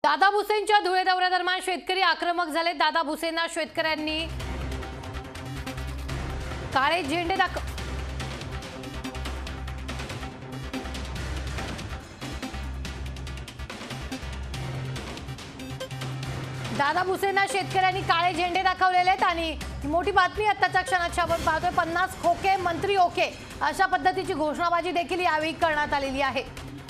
दादा भुसेंच्या धुळे दौऱ्यादरम्यान शेतकरी आक्रमक झाले। दादा भुसेंना शेतकऱ्यांनी काळे झेंडे दादा भुसेंना शेतकऱ्यांनी काळे झेंडे दाखवलेले आहेत आणि मोठी बातमी आताच्या क्षणाची आपण पाहतोय। 50 खोके मंत्री ओके अशा पद्धतीची घोषणाबाजी देखील यावेळी करण्यात आलेली आहे।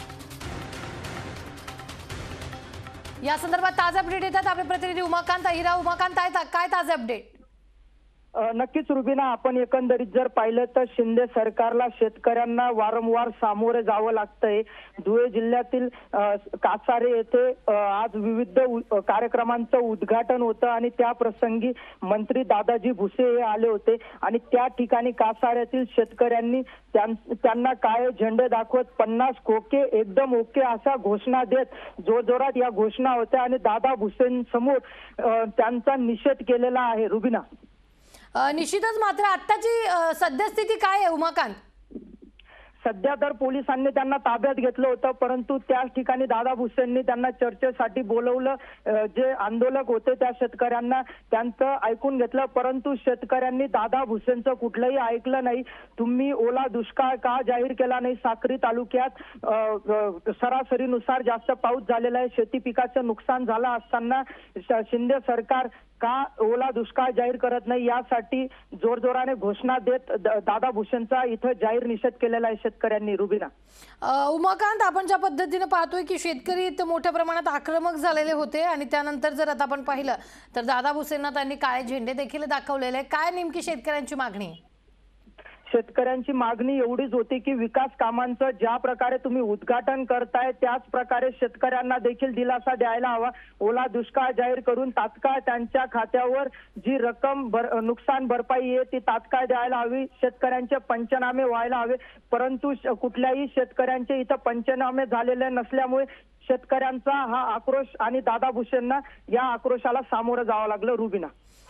या संदर्भात ताजा अपडेट येतात आपले प्रतिनिधी उमाकांत अहिरा। उमाकांत, काय ताजे अपडेट? नक्कीच रुबीना, आपण एकंदरीत जर पाहिलं तर शिंदे सरकारला शेतकऱ्यांना वारंवार सामोरे जावं लागतंय। धुळे जिल्ह्यातील कासारे येथे आज विविध कार्यक्रमांचं उद्घाटन होतं आणि त्या प्रसंगी मंत्री दादाजी भुसे हे आले होते आणि त्या ठिकाणी कासाऱ्यातील शेतकऱ्यांनी त्यांना काळे झेंडे दाखवत 50 खोके एकदम ओके अशा घोषणा देत जोरजोरात या घोषणा होत्या आणि दादा भुसेंसमोर त्यांचा निषेध केलेला आहे। रुबीना, निश्चितच, मात्र आत्ताची सद्यस्थिती काय आहे उमाकांत? सध्या तर पोलिसांनी त्यांना ताब्यात घेतलं होतं, परंतु त्याच ठिकाणी दादा भुसेंनी त्यांना चर्चेसाठी बोलवलं। जे आंदोलक होते त्या शेतकऱ्यांना त्यांचं ऐकून घेतलं, परंतु शेतकऱ्यांनी दादा भुसेंचं कुठलंही ऐकलं नाही। तुम्ही ओला दुष्काळ का जाहीर केला नाही? साक्री तालुक्यात सरासरीनुसार जास्त पाऊस झालेला आहे, शेती पिकाचं नुकसान झालं असताना शिंदे सरकार का ओला दुष्काळ जाहीर करत नाही, यासाठी जोरजोराने घोषणा देत दादा भुसेंचा इथं जाहीर निषेध केलेला आहे शेतकऱ्यांनी। रुबीना, उमाकांत, आपण ज्या पद्धतीने पाहतोय की शेतकरी मोठ्या प्रमाणात आक्रमक झालेले होते आणि त्यानंतर जर आता आपण पाहिलं तर दादा भुसेंना त्यांनी काळे झेंडे देखील दाखवलेले। काय नेमकी शेतकऱ्यांची मागणी आहे? शेतकऱ्यांची मागणी एवढीच होती की विकास कामांचं ज्या प्रकारे तुम्ही उद्घाटन करताय त्याच प्रकारे शेतकऱ्यांना देखील दिलासा द्यायला हवा। ओला दुष्काळ जाहीर करून तात्काळ त्यांच्या खात्यावर जी रक्कम नुकसान भरपाई आहे ती तात्काळ द्यायला हवी। शेतकऱ्यांचे पंचनामे व्हायला हवे, परंतु कुठल्याही शेतकऱ्यांचे इथं पंचनामे झालेले नसल्यामुळे शेतकऱ्यांचा हा आक्रोश आणि दादा भुसेंना या आक्रोशाला सामोरं जावं लागलं। रुबीना,